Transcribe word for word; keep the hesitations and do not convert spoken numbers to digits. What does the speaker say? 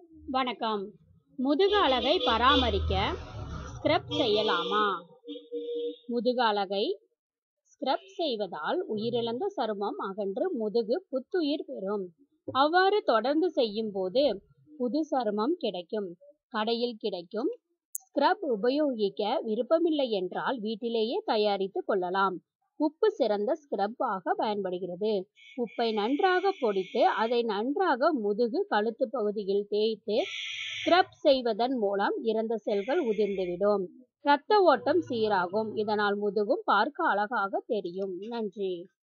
வணக்கம். முதுகு அழகை பராமரிக்க ஸ்க்ரப் செய்யலாமா? முதுகு அழகை ஸ்க்ரப் செய்வதால் உயிரிழந்த சருமம் அகன்று முதுகு புத்துயிர் பெறும். அவ்வாறு தொடர்ந்து செய்யும் போது புது சருமம் கிடைக்கும். கடையில் கிடைக்கும் ஸ்க்ரப் உபயோகிக்க விருப்பமில்லை என்றால் வீட்டிலேயே தயாரித்து கொள்ளலாம். உப்பு சிறந்த ஸ்க்ரப் ஆக பயன்படுகிறது. உப்பை நன்றாக பொடித்து அதை நன்றாக முதுகு கழுத்து பகுதியில் தேய்த்து ஸ்க்ரப் செய்வதன் மூலம் இறந்த செல்கள் உதிர்ந்துவிடும். இரத்த ஓட்டம் சீராகும். இதனால் முதுகும் பார்க்க அழகாக தெரியும். நன்றி.